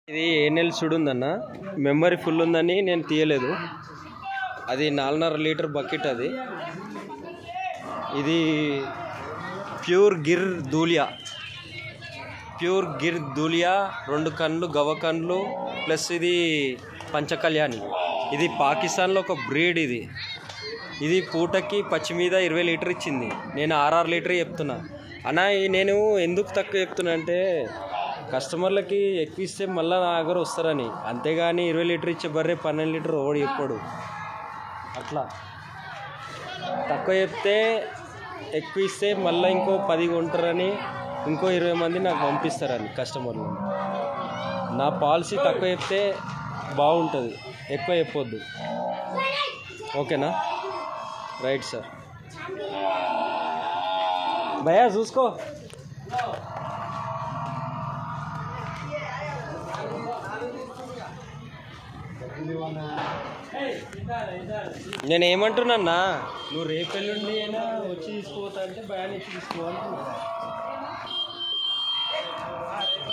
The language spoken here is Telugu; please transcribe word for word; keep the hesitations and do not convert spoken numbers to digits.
ఇది ఏ నెల సుడు ఉందన్న, మెమరీ ఫుల్ ఉందని నేను తీయలేదు. అది నాలుగున్నర లీటర్ బకెట్. అది ఇది ప్యూర్ గిర్ దూలియా, ప్యూర్ గిర్ దూలియా రెండు కన్లు గవ కన్లు ప్లస్ ఇది పంచకళ్యాణి. ఇది పాకిస్తాన్లో ఒక బ్రీడ్. ఇది ఇది పూటకి పచ్చి మీద ఇరవై లీటర్ ఇచ్చింది. నేను ఆర్ఆరు లీటర్ చెప్తున్నా అన్న. నేను ఎందుకు తక్కువ చెప్తున్నా అంటే కస్టమర్లకి ఎక్కువ ఇస్తే మళ్ళీ నా దగ్గర వస్తారని, అంతేగాని ఇరవై లీటర్ ఇచ్చే బర్రె పన్నెండు లీటర్ ఓడి చెప్పాడు. అట్లా తక్కువ చెప్తే ఎక్కువ ఇస్తే మళ్ళీ ఇంకో పది కొంటారని, ఇంకో ఇరవై మంది నాకు పంపిస్తారని కస్టమర్లు. నా పాలసీ తక్కువ చెప్తే బాగుంటుంది, ఎక్కువ చెప్పొద్దు. ఓకేనా? Right sir. భయ్యా చూసుకో. నేను ఏమంటున్నా, నువ్వు రేపెల్లుండి అయినా వచ్చి తీసుకోతా అంటే భయాన్ని ఇచ్చి తీసుకోవాలనుకుంటున్నా.